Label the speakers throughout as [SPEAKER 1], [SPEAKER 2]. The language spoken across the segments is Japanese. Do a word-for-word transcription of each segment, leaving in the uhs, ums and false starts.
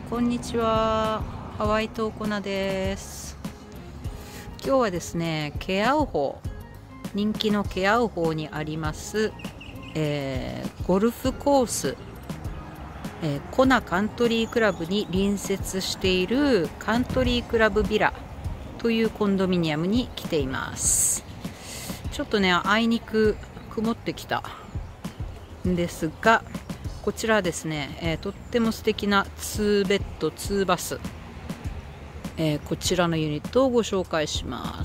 [SPEAKER 1] こんにちは、ハワイトーコナです。今日はですね、ケアウホー、人気のケアウホーにあります、えー、ゴルフコース、えー、コナカントリークラブに隣接しているカントリークラブビラというコンドミニアムに来ています。ちょっとね、あいにく曇ってきたんですが、こちらはですね、えー、とっても素敵なツーベッドツーバス、えー、こちらのユニットをご紹介します。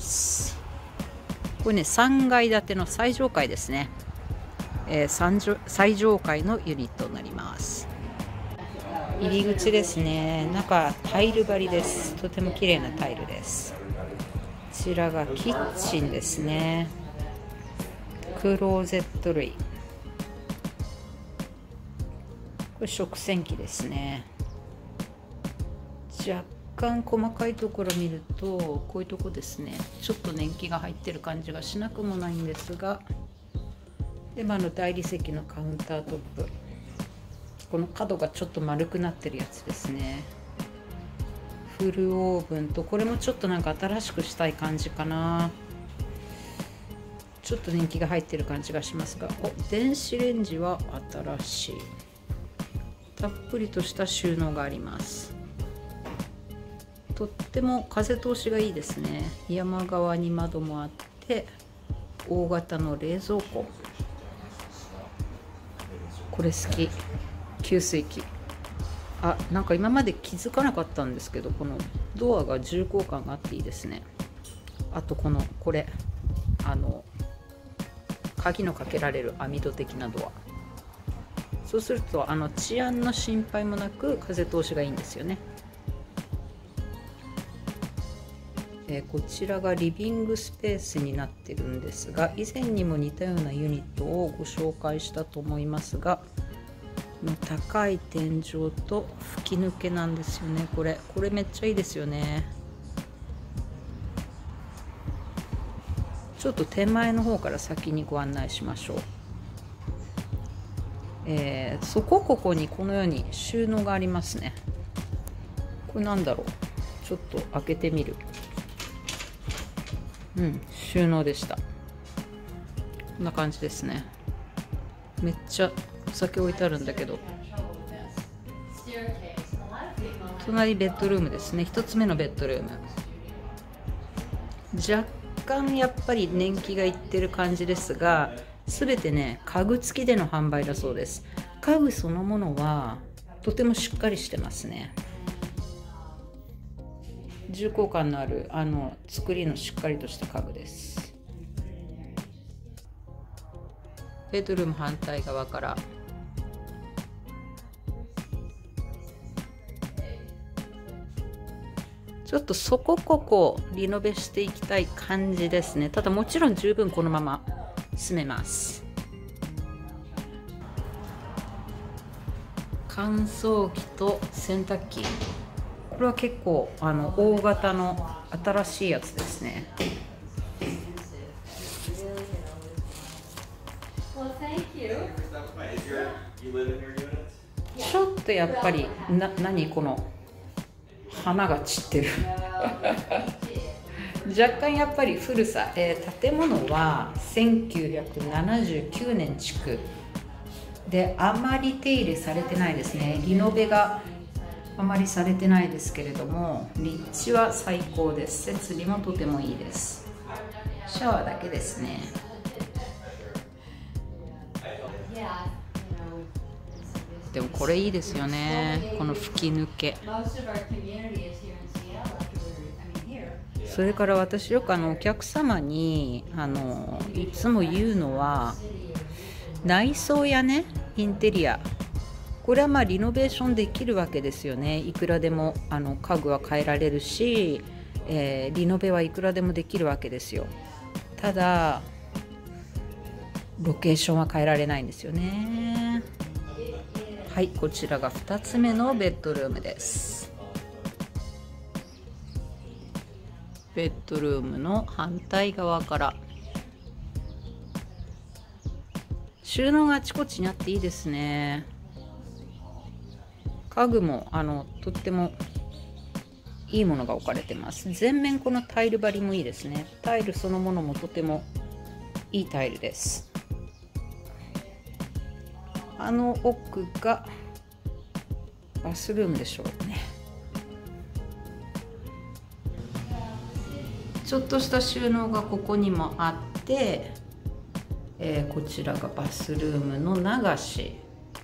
[SPEAKER 1] これね、さんがい建ての最上階ですね、えー、最上階のユニットになります。入り口ですね、中タイル張りです。とても綺麗なタイルです。こちらがキッチンですね。クローゼット類、これ食洗機ですね。若干細かいところ見るとこういうとこですね、ちょっと年季が入ってる感じがしなくもないんですが、で、まあ、の大理石のカウンタートップ、この角がちょっと丸くなってるやつですね。フルオーブンと、これもちょっとなんか新しくしたい感じかな。ちょっと年季が入ってる感じがしますが、お、電子レンジは新しい。たっぷりとした収納があります。とっても風通しがいいですね。山側に窓もあって、大型の冷蔵庫、これ好き。給水器、あ、なんか今まで気づかなかったんですけど、このドアが重厚感があっていいですね。あとこのこれあの鍵のかけられる網戸的なドア、そうするとあの治安の心配もなく風通しがいいんですよね。えー、こちらがリビングスペースになってるんですが、以前にも似たようなユニットをご紹介したと思いますが、の高い天井と吹き抜けなんですよね。これこれめっちゃいいですよね。ちょっと手前の方から先にご案内しましょう。えー、そこここにこのように収納がありますね。これなんだろう、ちょっと開けてみる。うん、収納でした。こんな感じですね。めっちゃお酒置いてあるんだけど、隣ベッドルームですね。ひとつめのベッドルーム、若干やっぱり年季がいってる感じですが、すべてね、家具付きでの販売だそうです。家具そのものはとてもしっかりしてますね。重厚感のあるあの作りのしっかりとした家具です。ベッドルーム反対側から、ちょっとそこここリノベしていきたい感じですね。ただもちろん十分このまま住めます。乾燥機と洗濯機、これは結構あの大型の新しいやつですね。ちょっとやっぱりな、何この花が散ってる若干やっぱり古さ、えー、建物はせんきゅうひゃくななじゅうきゅうねん築で、あまり手入れされてないですね。リノベがあまりされてないですけれども、立地は最高です。設備もとてもいいです。シャワーだけですね。でもこれいいですよね、この吹き抜け。それから私よくあのお客様にあのいつも言うのは、内装やね、インテリア、これはまあリノベーションできるわけですよね。いくらでもあの家具は変えられるし、えー、リノベはいくらでもできるわけですよ。ただロケーションは変えられないんですよね。はい、こちらがふたつめのベッドルームです。ベッドルームの反対側から、収納があちこちにあっていいですね。 家具もあのとってもいいものが置かれてます。全面このタイル張りもいいですね。タイルそのものもとてもいいタイルです。あの奥がバスルームでしょうね。ちょっとした収納がここにもあって、えー、こちらがバスルームの流し。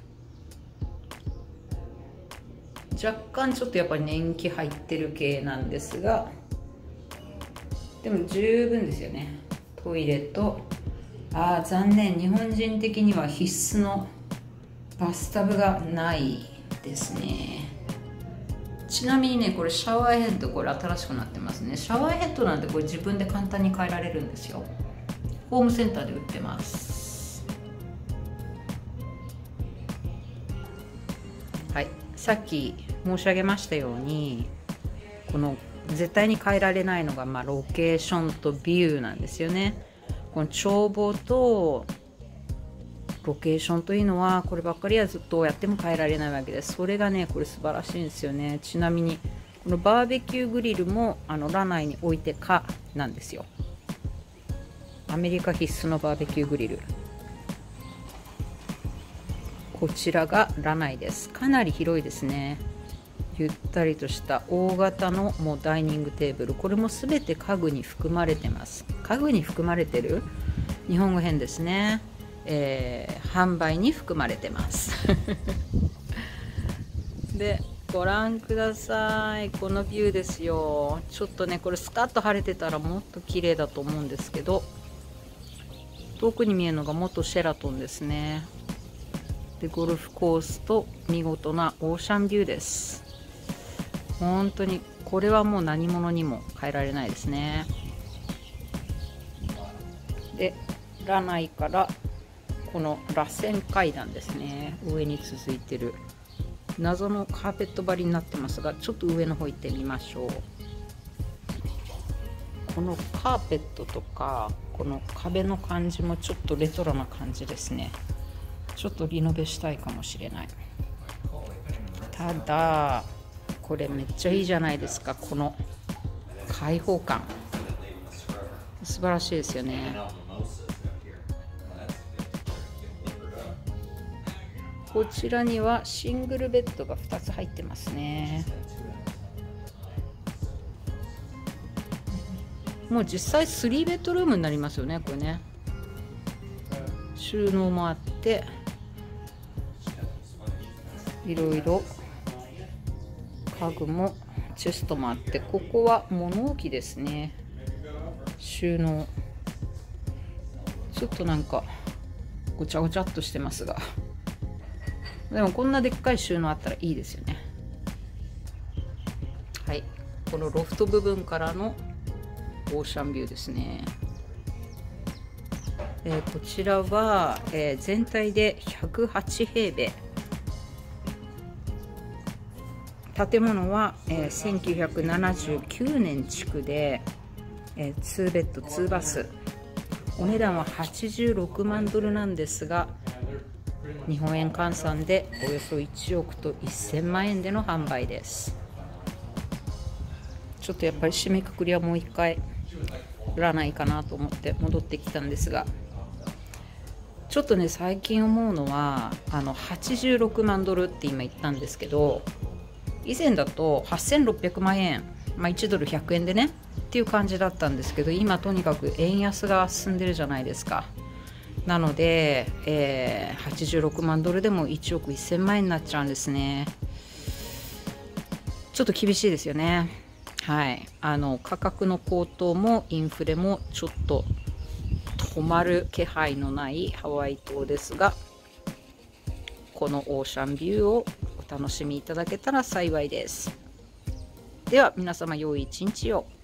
[SPEAKER 1] 若干ちょっとやっぱり年季入ってる系なんですが、でも十分ですよね。トイレと、あー残念、日本人的には必須のバスタブがないですね。ちなみにね、これシャワーヘッド、これ新しくなってますね。シャワーヘッドなんてこれ自分で簡単に変えられるんですよ。ホームセンターで売ってます。はい、さっき申し上げましたように、この絶対に変えられないのが、まあ、ロケーションとビューなんですよね。この眺望とロケーションというのはこればっかりはずっとやっても変えられないわけです。それがねこれ素晴らしいんですよね。ちなみにこのバーベキューグリルもあのラナイに置いてかなんですよ。アメリカ必須のバーベキューグリル、こちらがラナイです。かなり広いですね。ゆったりとした大型のもうダイニングテーブル、これも全て家具に含まれてます。家具に含まれてる、日本語変ですね。えー、販売に含まれてますでご覧ください、このビューですよ。ちょっとねこれスカッと晴れてたらもっと綺麗だと思うんですけど、遠くに見えるのが元シェラトンですね。でゴルフコースと見事なオーシャンビューです。本当にこれはもう何物にも変えられないですね。でラナイからこの螺旋階段ですね、上に続いてる謎のカーペット張りになってますが、ちょっと上の方行ってみましょう。このカーペットとかこの壁の感じもちょっとレトロな感じですね。ちょっとリノベしたいかもしれない。ただこれめっちゃいいじゃないですか。この開放感素晴らしいですよね。こちらにはシングルベッドがふたつ入ってますね。もう実際スリーベッドルームになりますよねこれね。収納もあっていろいろ家具もチェストもあって、ここは物置ですね。収納ちょっとなんかごちゃごちゃっとしてますが、でもこんなでっかい収納あったらいいですよね。はい、このロフト部分からのオーシャンビューですね。えー、こちらは、えー、全体でひゃくはちへいべい、建物は、えー、せんきゅうひゃくななじゅうきゅうねん築で、えー、にベッドにバス、お値段ははちじゅうろくまんドルなんですが、日本円換算でおよそいちおくとせんまんえんでの販売です。ちょっとやっぱり締めくくりはもう一回売らないかなと思って戻ってきたんですが、ちょっとね最近思うのはあのはちじゅうろくまんドルって今言ったんですけど、以前だとはっせんろっぴゃくまんえん、まあ、いちドルひゃくえんでねっていう感じだったんですけど、今とにかく円安が進んでるじゃないですか。なので、えー、はちじゅうろくまんドルでもいちおくせんまんえんになっちゃうんですね。ちょっと厳しいですよね。はい、あの価格の高騰もインフレもちょっと止まる気配のないハワイ島ですが、このオーシャンビューをお楽しみいただけたら幸いです。では皆様良い一日を。